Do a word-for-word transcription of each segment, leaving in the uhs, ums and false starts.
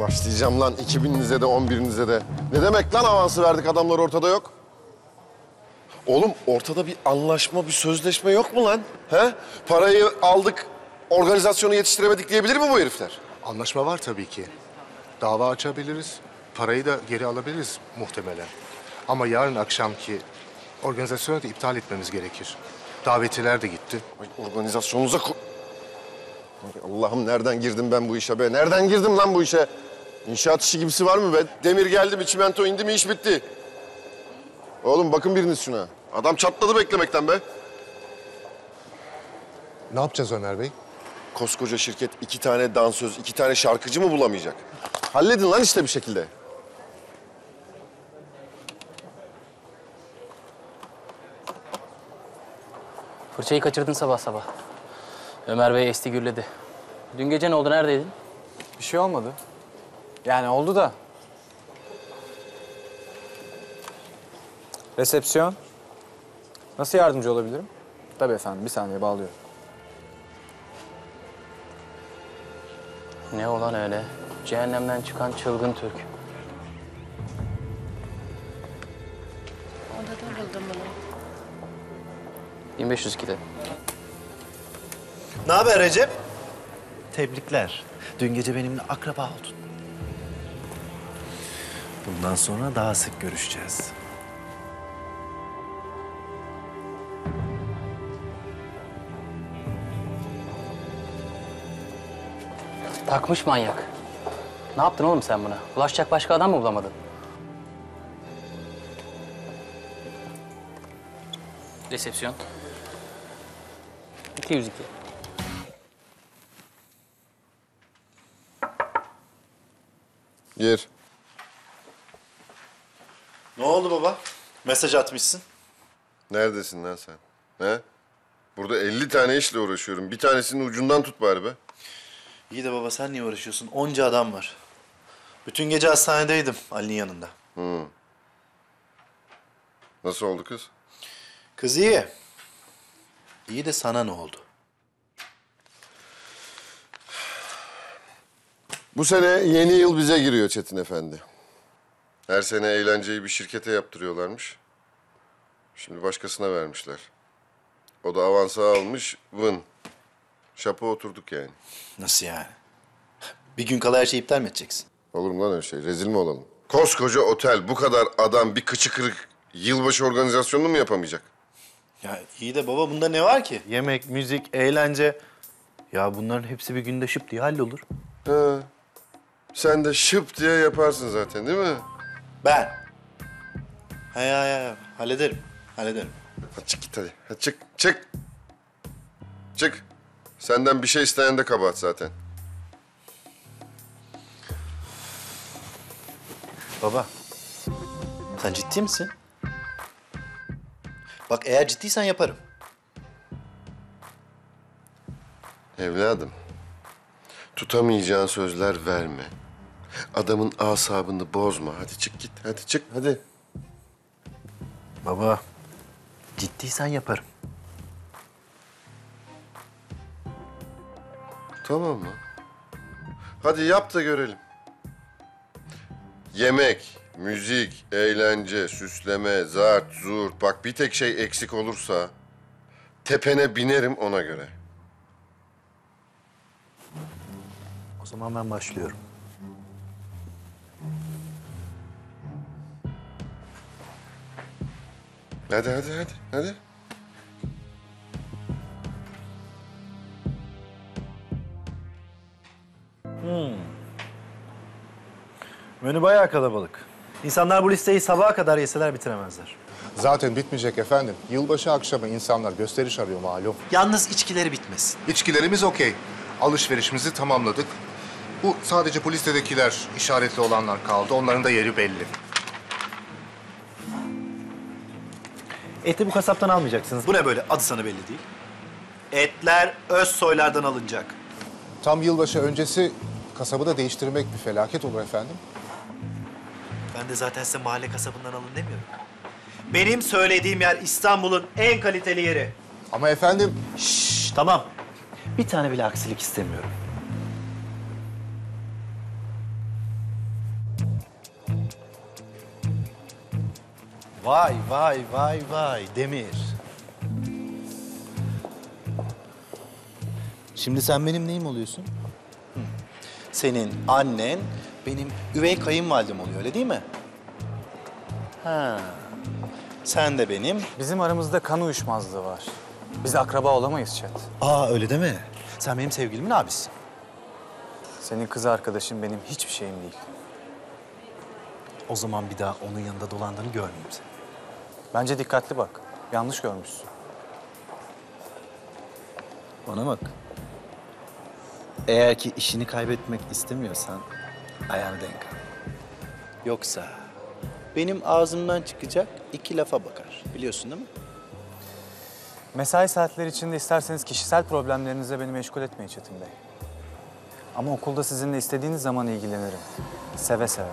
Başlayacağım lan iki bininize de on birinize de. Ne demek lan avansı verdik adamlar ortada yok? Oğlum ortada bir anlaşma, bir sözleşme yok mu lan? He? Parayı aldık, organizasyonu yetiştiremedik diyebilir mi bu herifler? Anlaşma var tabii ki. Dava açabiliriz. Parayı da geri alabiliriz muhtemelen. Ama yarın akşamki organizasyonu da iptal etmemiz gerekir. Davetiler de gitti. Ay, organizasyonunuza... ko- Ay, Allah'ım nereden girdim ben bu işe be? Nereden girdim lan bu işe? İnşaat işi gibisi var mı be? Demir geldi mi, çimento indi mi iş bitti. Oğlum bakın biriniz şuna. Adam çatladı beklemekten be. Ne yapacağız Ömer Bey? Koskoca şirket iki tane dansöz, iki tane şarkıcı mı bulamayacak? Halledin lan işte bir şekilde. Fırçayı kaçırdın sabah sabah. Ömer Bey esti gürledi. Dün gece ne oldu, neredeydin? Bir şey olmadı. Yani oldu da. Resepsiyon. Nasıl yardımcı olabilirim? Tabii efendim, bir saniye bağlıyorum. Ne olan öyle? Cehennemden çıkan çılgın Türk. Odadan buldum bunu. bin beş yüz ikide. Ne haber Recep? Tebrikler. Dün gece benimle akraba oldun. Bundan sonra daha sık görüşeceğiz. Takmış manyak. Ne yaptın oğlum sen buna? Ulaşacak başka adam mı bulamadın? Resepsiyon. iki yüz iki. Gir. Ne oldu baba? Mesaj atmışsın. Neredesin lan sen? He? Burada elli tane işle uğraşıyorum. Bir tanesinin ucundan tut bari be. İyi de baba sen niye uğraşıyorsun? Onca adam var. Bütün gece hastanedeydim Ali'nin yanında. Hı. Nasıl oldu kız? Kız iyi. İyi de sana ne oldu? Bu sene yeni yıl bize giriyor Çetin Efendi. Her sene eğlenceyi bir şirkete yaptırıyorlarmış. Şimdi başkasına vermişler. O da avansı almış, vın. Şapa oturduk yani. Nasıl yani? Bir gün kala her şeyi iptal mi edeceksin? Olur mu lan öyle şey? Rezil mi olalım? Koskoca otel, bu kadar adam bir kıçı kırık yılbaşı organizasyonunu mu yapamayacak? Ya iyi de baba bunda ne var ki? Yemek, müzik, eğlence. Ya bunların hepsi bir günde şıp diye hallolur. Ha. Sen de şıp diye yaparsın zaten değil mi? Ben? Ha ya ya hallederim. Hallederim. Hadi çık git hadi. Hadi çık, çık. Çık. Senden bir şey isteyen de kabahat zaten. Baba, sen ciddi misin? Bak eğer ciddiysen yaparım. Evladım, tutamayacağın sözler verme. Adamın asabını bozma. Hadi çık git, hadi çık, hadi. Baba, ciddiysen yaparım. Tamam mı? Hadi yap da görelim. Yemek, müzik, eğlence, süsleme, zart, zur. Bak bir tek şey eksik olursa tepene binerim ona göre. O zaman ben başlıyorum. Hadi hadi hadi hadi. Menü bayağı kalabalık. İnsanlar bu listeyi sabaha kadar yeseler bitiremezler. Zaten bitmeyecek efendim. Yılbaşı akşamı insanlar gösteriş arıyor malum. Yalnız içkileri bitmesin. İçkilerimiz okey. Alışverişimizi tamamladık. Bu sadece bu listedekiler işaretli olanlar kaldı. Onların da yeri belli. Eti bu kasaptan almayacaksınız. Bu ne böyle? Adı sana belli değil. Etler Özsoylar'dan alınacak. Tam yılbaşı öncesi kasabı da değiştirmek bir felaket olur efendim. Ben de zaten size mahalle kasabından alın demiyorum. Benim söylediğim yer İstanbul'un en kaliteli yeri. Ama efendim... Şşş, tamam. Bir tane bile aksilik istemiyorum. Vay vay vay vay Demir. Şimdi sen benim neyim oluyorsun? Hı. Senin annen benim üvey kayınvalidem oluyor, öyle değil mi? Ha. Sen de benim. Bizim aramızda kan uyuşmazlığı var. Biz akraba olamayız Çet. Aa öyle deme. Sen benim sevgilimin abisisin. Senin kız arkadaşın benim hiçbir şeyim değil. O zaman bir daha onun yanında dolandığını görmeyeyim seni. Bence dikkatli bak. Yanlış görmüşsün. Bana bak. Eğer ki işini kaybetmek istemiyorsan ayağını denk al. Yoksa benim ağzımdan çıkacak iki lafa bakar. Biliyorsun değil mi? Mesai saatleri içinde isterseniz kişisel problemlerinizle beni meşgul etmeyin Çetin Bey. Ama okulda sizinle istediğiniz zaman ilgilenirim. Seve seve.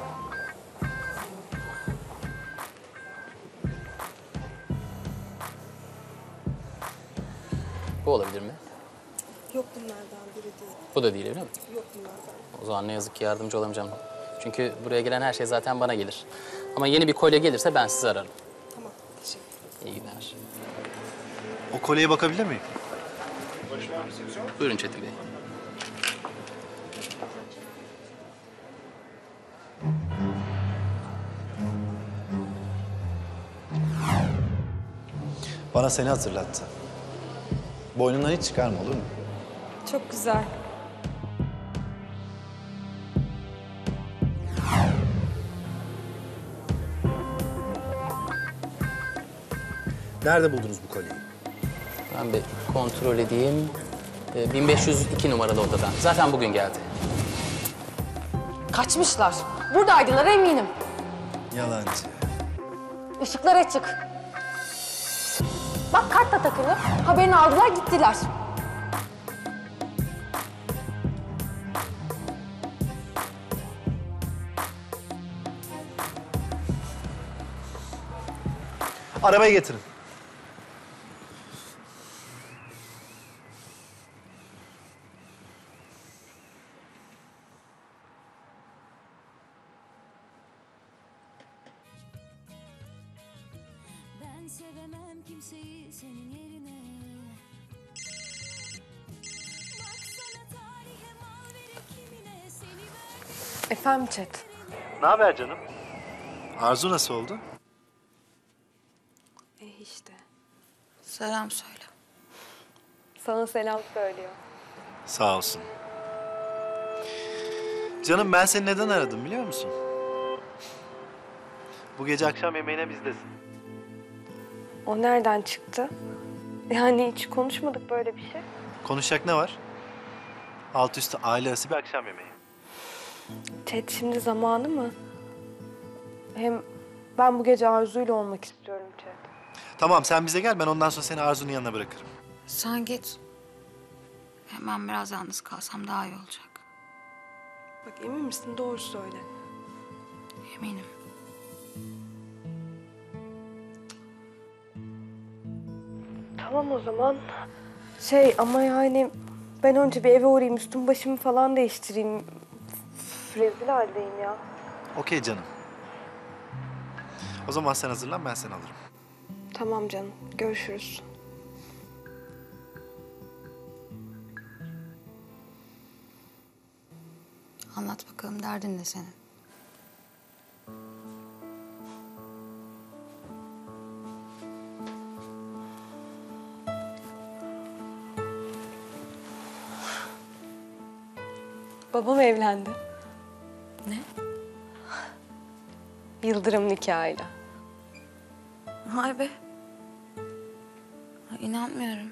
Bu olabilir mi? Yok bunlardan biri değil. Bu da değil öyle mi? Yok bunlardan. O zaman ne yazık ki yardımcı olamayacağım. Çünkü buraya gelen her şey zaten bana gelir. Ama yeni bir kolye gelirse ben sizi ararım. Tamam, teşekkür ederim. İyi günler. O kolyeye bakabilir miyim? Buyurun Çetin Bey. Bana seni hatırlattı. Boynundan hiç çıkarma, olur mu? Çok güzel. Nerede buldunuz bu kolyeyi? Ben bir kontrol edeyim. Ee, bin beş yüz iki numaralı odadan. Zaten bugün geldi. Kaçmışlar. Buradaydılar eminim. Yalancı. Işıklar açık. Bak kart da takılı. Haberini aldılar gittiler. Arabayı getirin. Ben sevemem kimseyi senin yerine. Baksana tarihe mal verir kimine seni verdim. Efendim Çet. Ne haber canım? Arzu nasıl oldu? E işte. Selam söyle. Sana selam söylüyor. Sağ olsun. Canım ben seni neden aradım biliyor musun? Bu gece akşam yemeğine bizdesin. O nereden çıktı? Yani hiç konuşmadık böyle bir şey. Konuşacak ne var? Alt üstü aile arası bir akşam yemeği. Çet şimdi zamanı mı? Hem ben bu gece Arzu'yla olmak istiyorum Çet. Tamam sen bize gel, ben ondan sonra seni Arzu'nun yanına bırakırım. Sen git. Hemen biraz yalnız kalsam daha iyi olacak. Bak emin misin? Doğru söyle. Eminim. Tamam o zaman. Şey ama yani ben önce bir eve uğrayayım, üstüm başımı falan değiştireyim. Üf, rezil haldeyim ya. Okey canım. O zaman sen hazırlan, ben seni alırım. Tamam canım, görüşürüz. Anlat bakalım derdin ne senin? Babam evlendi. Ne? Yıldırım nikahıyla. Vay be. Ha, İnanmıyorum.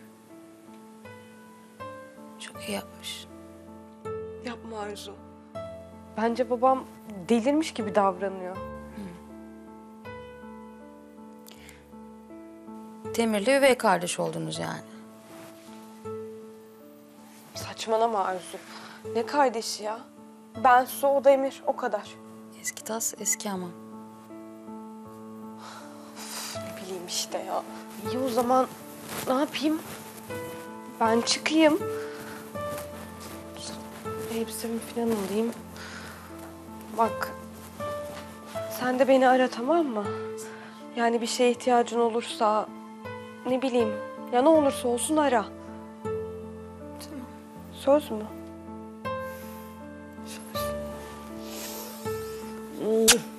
Çok iyi yapmış. Yapma Arzu. Bence babam delirmiş gibi davranıyor. Demir'le üvey kardeş oldunuz yani. Saçmalama Arzu. Ne kardeşi ya? Ben Su, o Demir, o kadar. Eski tas eski ama. Ne bileyim işte ya. İyi o zaman ne yapayım? Ben çıkayım. Elbisemi falan alayım. Bak, sen de beni ara tamam mı? Yani bir şeye ihtiyacın olursa, ne bileyim, ya ne olursa olsun ara. Tamam. Söz mü? Söz.